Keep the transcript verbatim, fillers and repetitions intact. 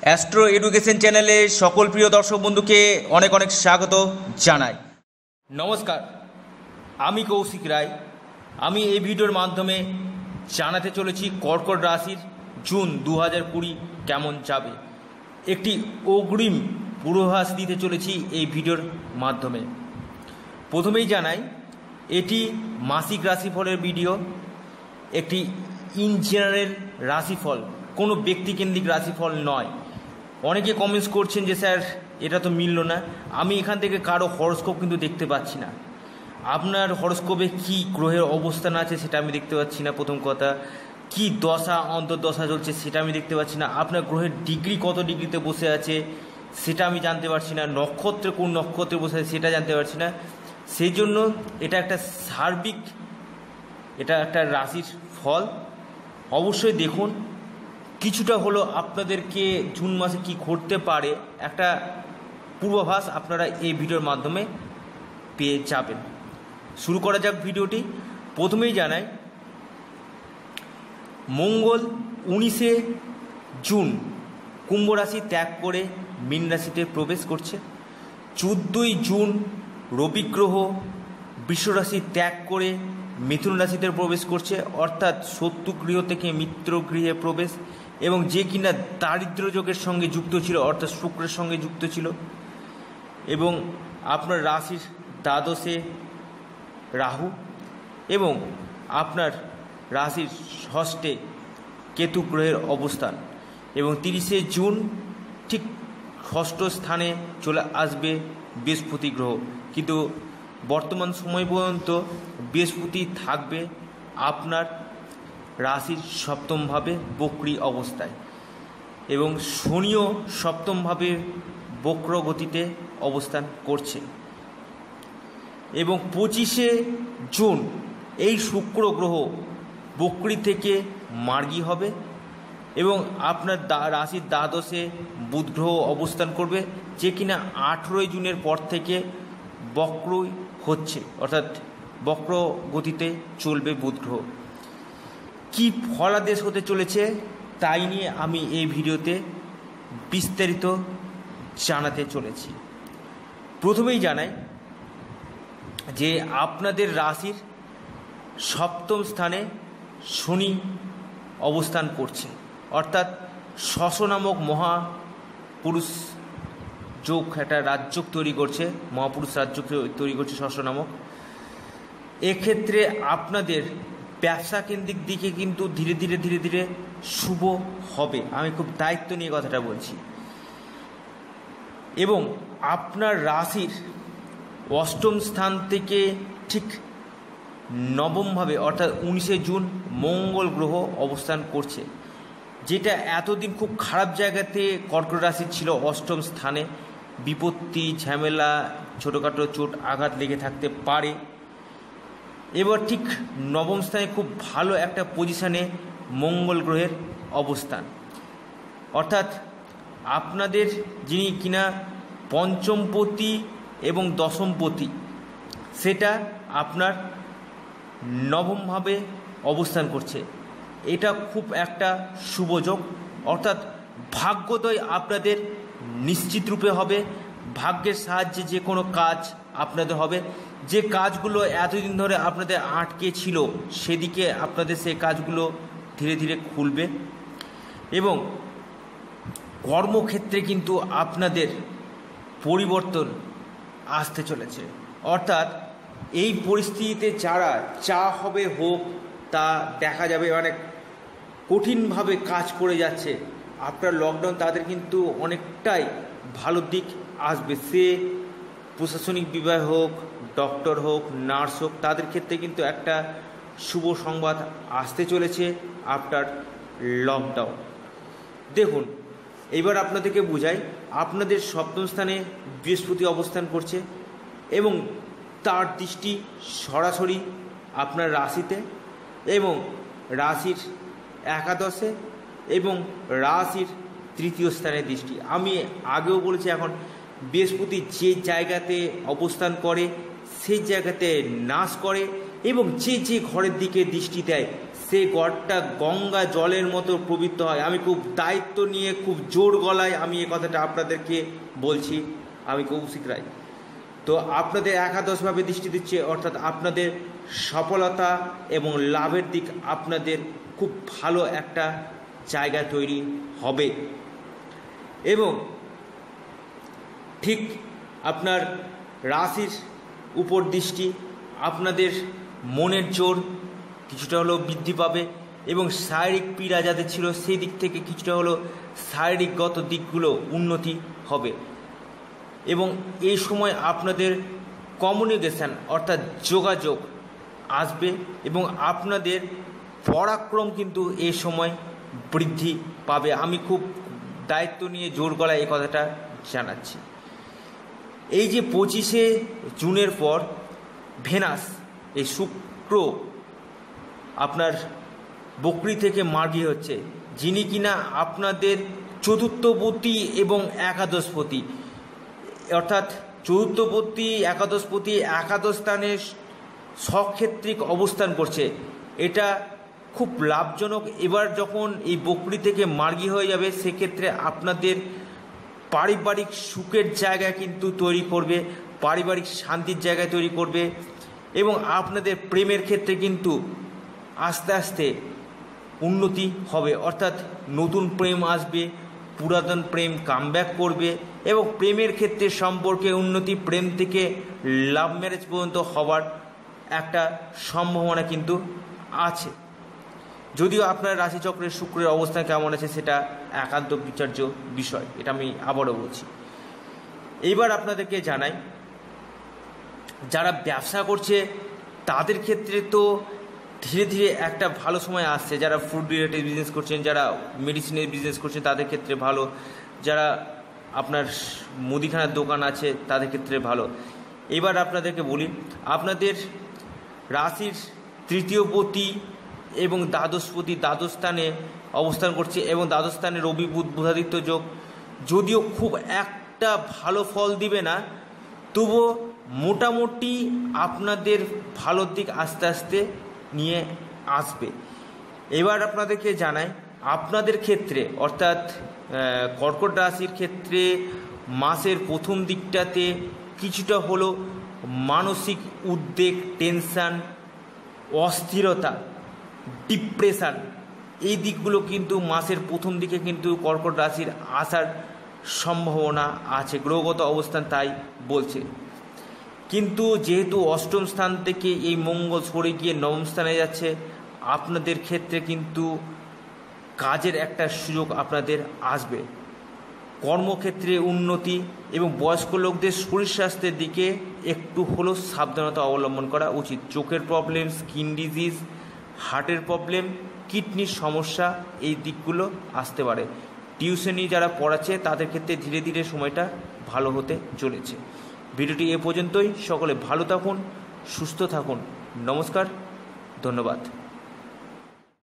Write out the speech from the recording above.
Astro education চ্যানেলে সকল প্রিয় দর্শক বন্ধুকে অনেক অনেক স্বাগত জানাই। নমস্কার, আমি কৌশিক রায়। আমি এই ভিডিওর মাধ্যমে জানাতে চলেছি কর্কট রাশির জুন দু হাজার কুড়ি কেমন যাবে। একটি অগ্রিম পূর্বাভাস দিতে চলেছি এই ভিডিওর মাধ্যমে। প্রথমেই জানাই, এটি মাসিক রাশিফলের ভিডিও, একটি ইন জেনারেল রাশিফল, কোনো ব্যক্তিকেন্দ্রিক রাশিফল নয়। অনেকে কমেন্টস করছেন যে স্যার এটা তো মিলল না। আমি এখান থেকে কারো হরস্কোপ কিন্তু দেখতে পাচ্ছি না। আপনার হরস্কোপে কী গ্রহের অবস্থান আছে সেটা আমি দেখতে পাচ্ছি না। প্রথম কথা, কি দশা অন্তর্দশা চলছে সেটা আমি দেখতে পাচ্ছি না। আপনার গ্রহের ডিগ্রি কত ডিগ্রিতে বসে আছে সেটা আমি জানতে পারছি না। নক্ষত্রে কোন নক্ষত্রে বসে আছে সেটা জানতে পারছি না। সেই জন্য এটা একটা সার্বিক, এটা একটা রাশির ফল। অবশ্যই দেখুন, কিছুটা হলো আপনাদেরকে জুন মাসে কি ঘটতে পারে একটা পূর্বাভাস আপনারা এই ভিডিওর মাধ্যমে পেয়ে যাবেন। শুরু করা যাক ভিডিওটি। প্রথমেই জানাই, মঙ্গল উনিশে জুন কুম্ভ রাশি ত্যাগ করে মীন রাশিতে প্রবেশ করছে। চোদ্দোই জুন রবি গ্রহ বৃষ রাশি ত্যাগ করে মিথুন রাশিতে প্রবেশ করছে, অর্থাৎ শত্রু গৃহ থেকে মিত্র গৃহে প্রবেশ, এবং যে কিনা দারিদ্র যোগের সঙ্গে যুক্ত ছিল, অর্থাৎ শুক্রের সঙ্গে যুক্ত ছিল। এবং আপনার রাশির দ্বাদশে রাহু এবং আপনার রাশির ষষ্ঠে কেতু গ্রহের অবস্থান। এবং তিরিশে জুন ঠিক ষষ্ঠ স্থানে চলে আসবে বৃহস্পতি গ্রহ। কিন্তু বর্তমান সময় পর্যন্ত বৃহস্পতি থাকবে আপনার রাশির সপ্তমভাবে বক্রী অবস্থায়, এবং শনিও সপ্তমভাবে বক্র গতিতে অবস্থান করছে। এবং পঁচিশে জুন এই শুক্র গ্রহ বক্রী থেকে মার্গী হবে এবং আপনার রাশির দ্বাদশে বুধ গ্রহ অবস্থান করবে, যে কিনা আঠেরোই জুনের পর থেকে বক্র হচ্ছে, অর্থাৎ বক্র গতিতে চলবে বুধ গ্রহ। কী ফলাদেশ হতে চলেছে তাই নিয়ে আমি এই ভিডিওতে বিস্তারিত জানাতে চলেছি। প্রথমেই জানাই যে আপনাদের রাশির সপ্তম স্থানে শনি অবস্থান করছে, অর্থাৎ শশ নামক মহাপুরুষ যোগ, একটা রাজযোগ তৈরি করছে, মহাপুরুষ রাজযোগ তৈরি করছে শশ নামক। এক্ষেত্রে আপনাদের ব্যবসা কেন্দ্রিক দিকে কিন্তু ধীরে ধীরে ধীরে ধীরে শুভ হবে। আমি খুব দায়িত্ব নিয়ে কথাটা বলছি। এবং আপনার রাশির অষ্টম স্থান থেকে ঠিক নবমভাবে, অর্থাৎ উনিশে জুন মঙ্গল গ্রহ অবস্থান করছে, যেটা এতদিন খুব খারাপ জায়গাতে কর্কট রাশির ছিল, অষ্টম স্থানে। বিপত্তি, ঝামেলা, ছোটোখাটো চোট আঘাত লেগে থাকতে পারে। এবার ঠিক নবম স্থানে খুব ভালো একটা পজিশানে মঙ্গল গ্রহের অবস্থান, অর্থাৎ আপনাদের যিনি কিনা পঞ্চমপতি এবং দশমপতি, সেটা আপনার নবমভাবে অবস্থান করছে। এটা খুব একটা শুভযোগ, অর্থাৎ ভাগ্যোদয় আপনাদের নিশ্চিত রূপে হবে। ভাগ্যের সাহায্যে যে কোনো কাজ আপনাদের হবে। যে কাজগুলো এতদিন ধরে আপনাদের আটকে ছিল সেদিকে আপনাদের সেই কাজগুলো ধীরে ধীরে খুলবে। এবং কর্মক্ষেত্রে কিন্তু আপনাদের পরিবর্তন আসতে চলেছে, অর্থাৎ এই পরিস্থিতিতে যারা চা হবে হোক তা দেখা যাবে অনেক কঠিনভাবে কাজ করে যাচ্ছে, আপনার লকডাউন তাদের কিন্তু অনেকটাই ভালো দিক আসবে। সে প্রশাসনিক বিভাগ হোক, ডক্টর হোক, নার্স হোক, তাদের ক্ষেত্রে কিন্তু একটা শুভ সংবাদ আসতে চলেছে আফটার লকডাউন। দেখুন, এইবার আপনাদেরকে বুঝাই, আপনাদের সপ্তম স্থানে বৃহস্পতি অবস্থান করছে এবং তার দৃষ্টি সরাসরি আপনার রাশিতে এবং রাশির একাদশে এবং রাশির তৃতীয় স্থানের দৃষ্টি। আমি আগেও বলেছি, এখন বৃহস্পতি যে জায়গাতে অবস্থান করে সেই জায়গাতে নাশ করে এবং যে যে ঘরের দিকে দৃষ্টি দেয় সেই গড়টা গঙ্গা জলের মতো প্রবৃত্ত হয়। আমি খুব দায়িত্ব নিয়ে খুব জোর গলায় আমি এ কথাটা আপনাদেরকে বলছি। আমি কৌশিক রায়। তো আপনাদের একাদশভাবে দৃষ্টি দিচ্ছে, অর্থাৎ আপনাদের সফলতা এবং লাভের দিক আপনাদের খুব ভালো একটা জায়গা তৈরি হবে। এবং ঠিক আপনার রাশির উপর দৃষ্টি, আপনাদের মনের জোর কিছুটা হলেও বৃদ্ধি পাবে এবং শারীরিক পীড়া যাদের ছিল সেই দিক থেকে কিছুটা হলেও শারীরিকগত দিকগুলো উন্নতি হবে। এবং এই সময় আপনাদের কমিউনিকেশান অর্থাৎ যোগাযোগ আসবে এবং আপনাদের পরাক্রম কিন্তু এই সময় বৃদ্ধি পাবে। আমি খুব দায়িত্ব নিয়ে জোর গলায় এই কথাটা জানাচ্ছি। এই যে পঁচিশে জুনের পর ভেনাস, এই শুক্র আপনার বকরি থেকে মার্গী হচ্ছে, যিনি কিনা আপনাদের চতুর্থপতি এবং একাদশপতি, অর্থাৎ চতুর্থপতি একাদশপতি একাদশ স্থানে সক্ষেত্রিক অবস্থান করছে। এটা খুব লাভজনক। এবার যখন এই বকরি থেকে মার্গী হয়ে যাবে সেক্ষেত্রে আপনাদের পারিবারিক সুখের জায়গা কিন্তু তৈরি করবে, পারিবারিক শান্তির জায়গায় তৈরি করবে এবং আপনাদের প্রেমের ক্ষেত্রে কিন্তু আস্তে আস্তে উন্নতি হবে। অর্থাৎ নতুন প্রেম আসবে, পুরাতন প্রেম কামব্যাক করবে এবং প্রেমের ক্ষেত্রে সম্পর্কে উন্নতি, প্রেম থেকে লাভ ম্যারেজ পর্যন্ত হওয়ার একটা সম্ভাবনা কিন্তু আছে। যদিও আপনার রাশিচক্রের শুক্রের অবস্থান কেমন আছে সেটা একান্ত বিচার্য বিষয়, এটা আমি আবারও বলছি। এইবার আপনাদেরকে জানাই, যারা ব্যবসা করছে তাদের ক্ষেত্রে তো ধীরে ধীরে একটা ভালো সময় আসছে। যারা ফুড রিলেটেড বিজনেস করছেন, যারা মেডিসিনের বিজনেস করছেন তাদের ক্ষেত্রে ভালো, যারা আপনার মুদিখানার দোকান আছে তাদের ক্ষেত্রে ভালো। এবার আপনাদেরকে বলি, আপনাদের রাশির তৃতীয়পতি এবং দ্বাদশপতি দ্বাদশ স্থানে অবস্থান করছে এবং দ্বাদশ স্থানে রবি বুধ বুধাদিত্য যোগ, যদিও খুব একটা ভালো ফল দিবে না, তবুও মোটামুটি আপনাদের ভালোর দিক আস্তে আস্তে নিয়ে আসবে। এবার আপনাদেরকে জানাই, আপনাদের ক্ষেত্রে অর্থাৎ কর্কট রাশির ক্ষেত্রে মাসের প্রথম দিকটাতে কিছুটা হলো মানসিক উদ্বেগ, টেনশান, অস্থিরতা, ডিপ্রেশান, এই দিকগুলো কিন্তু মাসের প্রথম দিকে কিন্তু কর্কট রাশির আসার সম্ভাবনা আছে, গ্রহগত অবস্থান তাই বলছে। কিন্তু যেহেতু অষ্টম স্থান থেকে এই মঙ্গল সরে গিয়ে নবম স্থানে যাচ্ছে, আপনাদের ক্ষেত্রে কিন্তু কাজের একটা সুযোগ আপনাদের আসবে, কর্মক্ষেত্রে উন্নতি এবং বয়স্ক লোকদের শরীর স্বাস্থ্যের দিকে একটু হলেও সাবধানতা অবলম্বন করা উচিত। চোখের প্রবলেম, স্কিন ডিজিজ, হার্টের প্রবলেম, কিডনির সমস্যা, এই দিকগুলো আসতে পারে। টিউশনি যারা পড়াচ্ছে তাদের ক্ষেত্রে ধীরে ধীরে সময়টা ভালো হতে চলেছে। ভিডিওটি এ পর্যন্তই। সকলে ভালো থাকুন, সুস্থ থাকুন। নমস্কার, ধন্যবাদ।